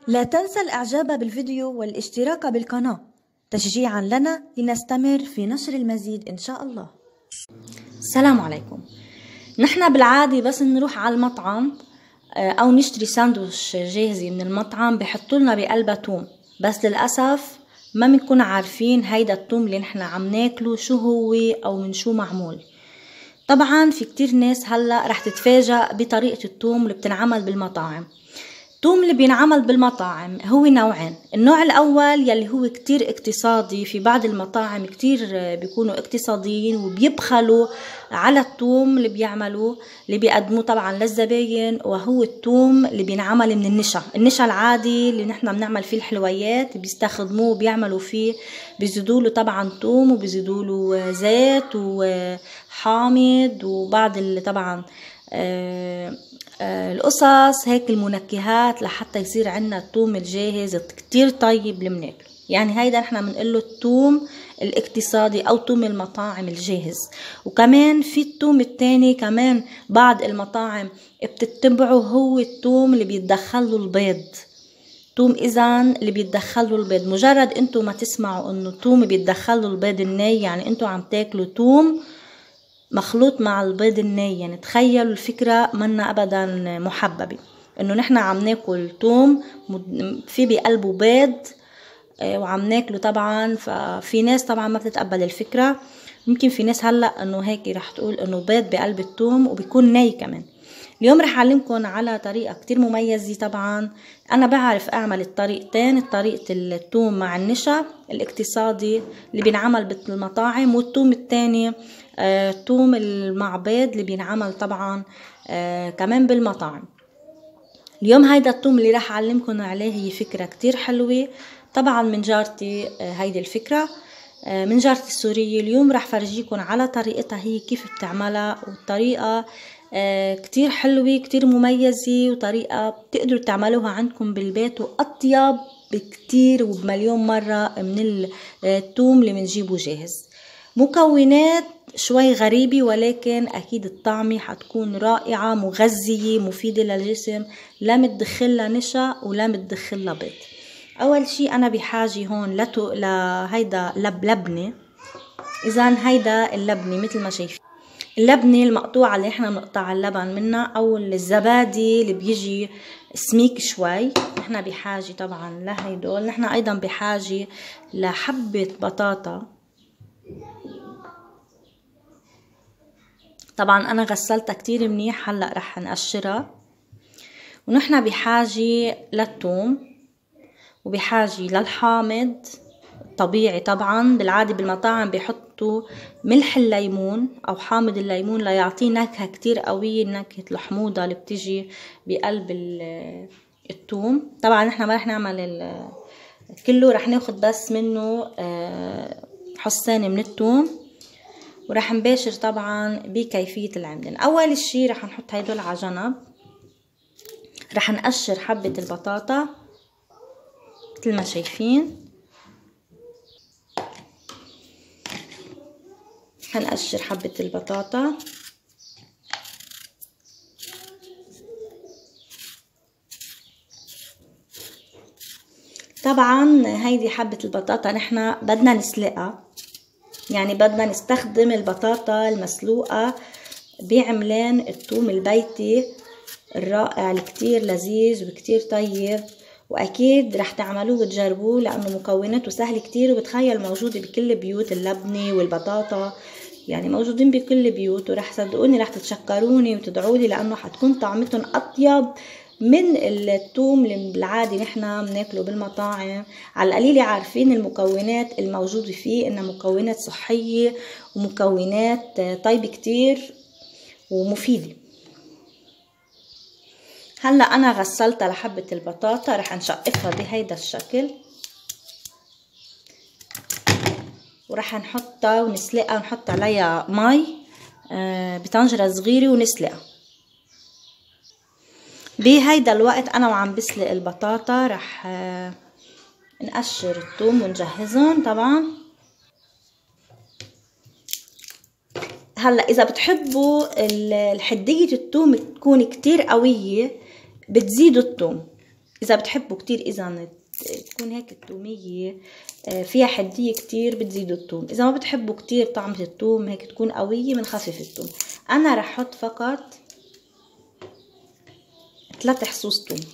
لا تنسى الإعجاب بالفيديو والاشتراك بالقناة تشجيعا لنا لنستمر في نشر المزيد إن شاء الله. السلام عليكم. نحن بالعادة بس نروح على المطعم أو نشتري ساندويش جاهزة من المطعم بحطولنا بقلبها توم، بس للأسف ما بنكون عارفين هيدا التوم اللي نحن عم ناكله شو هو أو من شو معمول. طبعا في كتير ناس هلأ رح تتفاجأ بطريقة التوم اللي بتنعمل بالمطاعم. التوم اللي بينعمل بالمطاعم هو نوعين. النوع الأول يلي هو كتير اقتصادي، في بعض المطاعم كتير بيكونوا اقتصاديين وبيبخلوا على التوم اللي بيعملوه اللي بيقدموه طبعا للزباين، وهو التوم اللي بينعمل من النشا العادي اللي نحن بنعمل فيه الحلويات، بيستخدموه وبيعملوا فيه، بيزيدوله طبعا توم وبيزيدوله زيت وحامض وبعض اللي طبعا القصص هيك المنكهات لحتى يصير عنا الثوم الجاهز كتير طيب اللي بناكله. يعني هيدا نحنا بنقله الثوم الاقتصادي او ثوم المطاعم الجاهز. وكمان في الثوم التاني كمان بعض المطاعم بتتبعه، هو الثوم اللي بيتدخله البيض. ثوم اذن اللي بيتدخله البيض، مجرد انتو ما تسمعوا انه ثوم بيتدخله البيض الني، يعني انتو عم تاكلوا ثوم مخلوط مع البيض الني. يعني تخيلوا الفكرة منا أبدا محببة إنه نحنا عم ناكل توم في بقلبه بيض وعم ناكله طبعا. ففي ناس طبعا ما بتتقبل الفكرة، ممكن في ناس هلأ إنه هيك رح تقول إنه بيض بقلب التوم وبيكون ني كمان. اليوم رح أعلمكم على طريقة كتير مميزة. طبعا أنا بعرف أعمل الطريقتين، طريقة التوم مع النشا الاقتصادي اللي بينعمل بالمطاعم، والتوم التاني توم المعبيد اللي بينعمل طبعا كمان بالمطاعم. اليوم هيدا التوم اللي راح اعلمكم عليه هي فكرة كتير حلوة طبعا من جارتي. هيدي الفكرة من جارتي السورية. اليوم راح فرجيكم على طريقتها هي كيف بتعملها، والطريقة كتير حلوة كتير مميزة، وطريقة بتقدروا تعملوها عندكم بالبيت وأطيب بكتير وبمليون مرة من التوم اللي بنجيبه جاهز. مكونات شوي غريبة ولكن أكيد الطعمة حتكون رائعة مغذية مفيدة للجسم، لا متدخلها نشا ولا متدخلها بيض. أول شي أنا بحاجة هون لهيدا لبنة. إذا هيدا اللبنة مثل ما شايفين، اللبنة المقطوعة اللي احنا بنقطع اللبن منها، أو الزبادي اللي بيجي سميك شوي. نحنا بحاجة طبعا لهيدول. نحنا أيضا بحاجة لحبة بطاطا. طبعا انا غسلتها كتير منيح، هلا رح نقشرها. ونحنا بحاجة للثوم، وبحاجة للحامض طبيعي. طبعا بالعادة بالمطاعم بيحطوا ملح الليمون او حامض الليمون ليعطيه نكهة كتير قوية، نكهة الحموضة اللي بتيجي بقلب الثوم. طبعا نحنا ما رح نعمل كله، رح ناخد بس منه حصانة من الثوم، ورح نباشر طبعا بكيفية العمل. اول شي رح نحط هيدول على جنب. رح نقشر حبة البطاطا مثل ما شايفين. هنقشر حبة البطاطا. طبعا هيدي حبة البطاطا نحنا بدنا نسلقها، يعني بدنا نستخدم البطاطا المسلوقة بعملان الثوم البيتي الرائع الكتير لذيذ وكتير طيب. واكيد رح تعملوه وتجربوه لانه مكوناته سهل كتير، وبتخيل موجودة بكل بيوت اللبنة والبطاطا، يعني موجودين بكل بيوت. ورح صدقوني رح تتشكروني وتدعولي لانه حتكون طعمتهم اطيب من الثوم اللي بالعادي نحنا بناكله بالمطاعم. على القليلة عارفين المكونات الموجودة فيه انها مكونات صحية ومكونات طيبة كتير ومفيدة. هلا انا غسلتها لحبة البطاطا، رح نشقفها بهيدا الشكل، ورح نحطها ونسلقها ونحط عليها مي بطنجرة صغيرة ونسلقها. بهيدا الوقت انا وعم بسلق البطاطا رح نقشر الثوم ونجهزهم. طبعا هلا اذا بتحبوا الحدية الثوم تكون كتير قوية بتزيدوا الثوم، اذا بتحبوا كتير، اذا تكون هيك التومية فيها حدية كتير بتزيدوا التوم. اذا ما بتحبوا كتير طعمة التوم هيك تكون قوية بنخفف التوم. انا رح احط فقط 3 حصوص توم.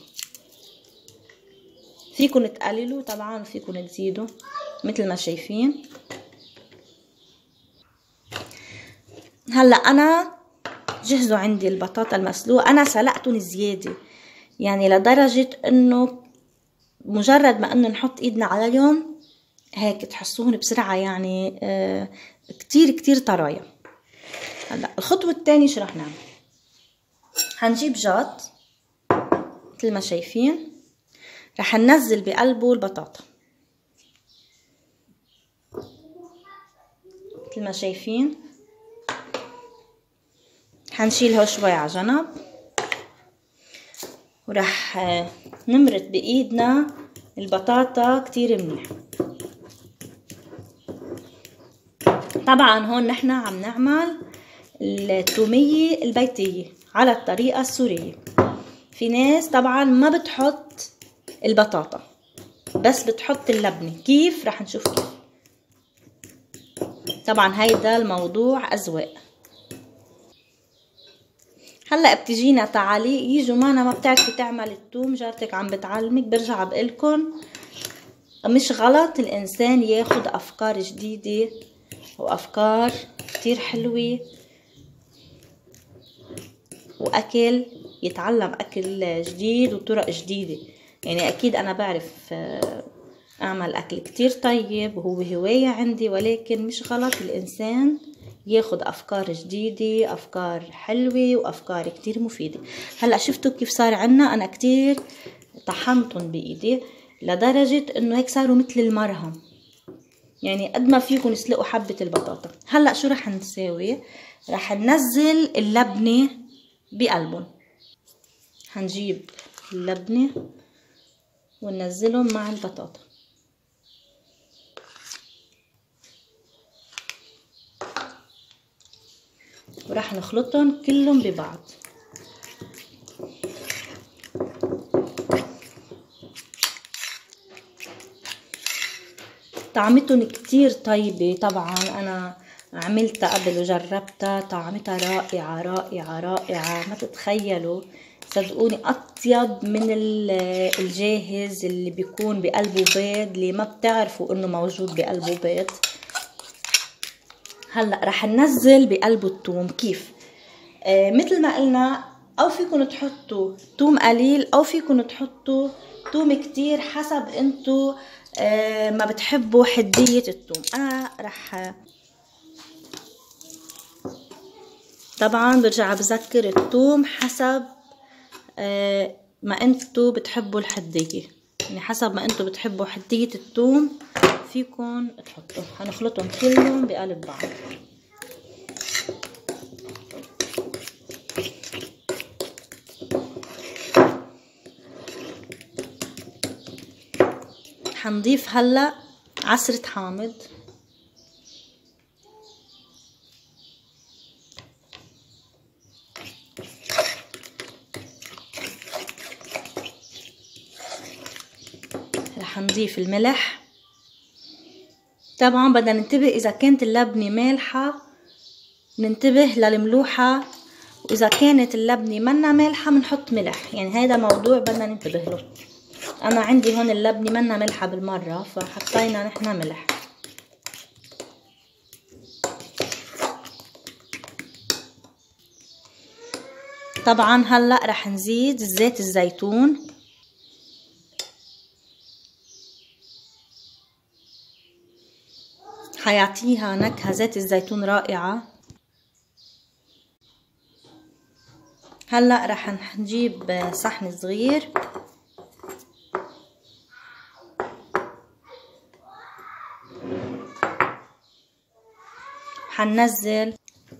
فيكن تقللوا طبعا، فيكن تزيدوا مثل ما شايفين. هلا انا جهزوا عندي البطاطا المسلوقة، انا سلقتهم زيادة يعني لدرجة انه مجرد ما انه نحط ايدنا عليهم هيك تحسوهن بسرعة يعني كتير كتير طرايا. هلا الخطوة الثانية شو رح نعمل؟ هنجيب جاط مثل ما شايفين، رح ننزل بقلبه البطاطا مثل ما شايفين. هنشيلها شوي على جنب، ورح نمرط بايدنا البطاطا كتير منيح. طبعا هون نحنا عم نعمل التومية البيتية على الطريقة السورية. في ناس طبعا ما بتحط البطاطا بس بتحط اللبنة، كيف رح نشوف كيف. طبعا هيدا الموضوع أذواق. هلا بتجينا تعاليق يجوا مانا ما بتعرفي تعمل التوم، جارتك عم بتعلمك. برجع بقلكن مش غلط الانسان ياخد افكار جديدة وافكار كتير حلوة، واكل يتعلم اكل جديد وطرق جديدة. يعني اكيد انا بعرف اعمل اكل كتير طيب وهو هواية عندي، ولكن مش غلط الانسان ياخد افكار جديدة، افكار حلوة وافكار كتير مفيدة. هلا شفتوا كيف صار عنا؟ انا كتير طحنتهم بايدي لدرجة انه هيك صاروا مثل المرهم، يعني قد ما فيكم تسلقوا حبة البطاطا. هلا شو رح نساوي؟ رح ننزل اللبنة بقلبهم. هنجيب اللبنة وننزلهم مع البطاطا، ورح نخلطهم كلهم ببعض. طعمتهم كتير طيبة. طبعا انا عملتها قبل وجربتها، طعمتها رائعة رائعة رائعة، ما تتخيلوا. صدقوني اطيب من الجاهز اللي بيكون بقلبه بيض، اللي ما بتعرفوا انه موجود بقلبه بيض. هلا رح ننزل بقلبه الثوم. كيف؟ مثل ما قلنا، او فيكم تحطوا ثوم قليل او فيكم تحطوا ثوم كتير حسب انتو ما بتحبوا حدية الثوم. انا رح طبعا برجع بذكر الثوم حسب ما انتو بتحبوا الحدية، يعني حسب ما انتو بتحبوا حدية الثوم فيكم تحطوا. هنخلطهم كلهم بقلب بعض. هنضيف هلا عصرة حامض، رح نضيف الملح. طبعا بدنا ننتبه اذا كانت اللبنة مالحة ننتبه للملوحة، واذا كانت اللبنة منا مالحة بنحط ملح. يعني هذا موضوع بدنا ننتبه له. انا عندي هون اللبنة منا ملحة بالمرة فحطينا نحنا ملح. طبعا هلا رح نزيد زيت الزيتون، حيعطيها نكهة زيت الزيتون رائعة. هلا رح نجيب صحن صغير حننزل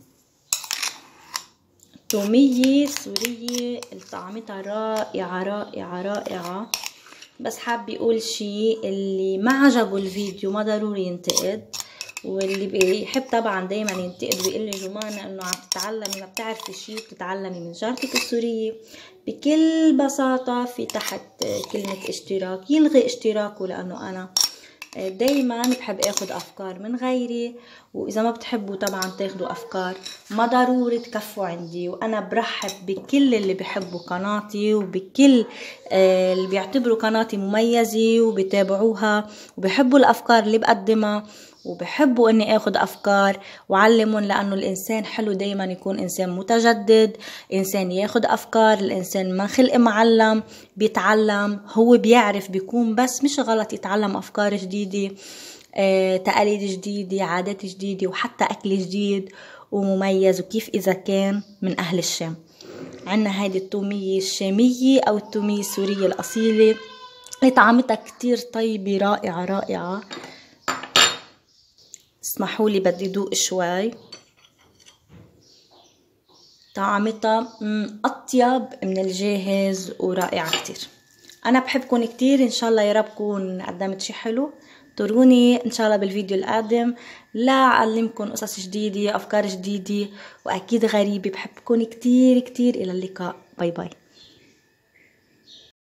تومية سورية طعمتها رائعة رائعة رائعة. بس حابة اقول شي، اللي ما عجبه الفيديو ما ضروري ينتقد، واللي بيحب طبعا دايما ينتقد ويقول لي جمانة انه عم تتعلمي ما بتعرفي شيء، بتتعلمي من جارتك السورية. بكل بساطة في تحت كلمة اشتراك، يلغي اشتراكه، لانه انا دايما بحب اخد افكار من غيري، واذا ما بتحبوا طبعا تاخدوا افكار ما ضروري تكفوا عندي. وانا برحب بكل اللي بيحبوا قناتي، وبكل اللي بيعتبروا قناتي مميزة وبيتابعوها وبيحبوا الافكار اللي بقدمها، وبحبوا اني اخد افكار وعلمهم، لانه الانسان حلو دايما يكون انسان متجدد، انسان ياخد افكار. الانسان ما خلق معلم، بيتعلم، هو بيعرف، بيكون بس مش غلط يتعلم افكار جديدة، تقاليد جديدة، عادات جديدة، وحتى اكل جديد ومميز. وكيف اذا كان من اهل الشام. عنا هيدي التومية الشامية او التومية السورية الاصيلة اللي طعمتها كتير طيبة، رائعة رائعة. اسمحوا لي بدي دوق شوي. طعمتها اطيب من الجاهز ورائعة كتير. انا بحبكم كتير، ان شاء الله يا رب كون قدمت شي حلو. تروني ان شاء الله بالفيديو القادم لا اعلمكم قصص جديدة، افكار جديدة واكيد غريبة. بحبكم كتير كتير. الى اللقاء، باي باي.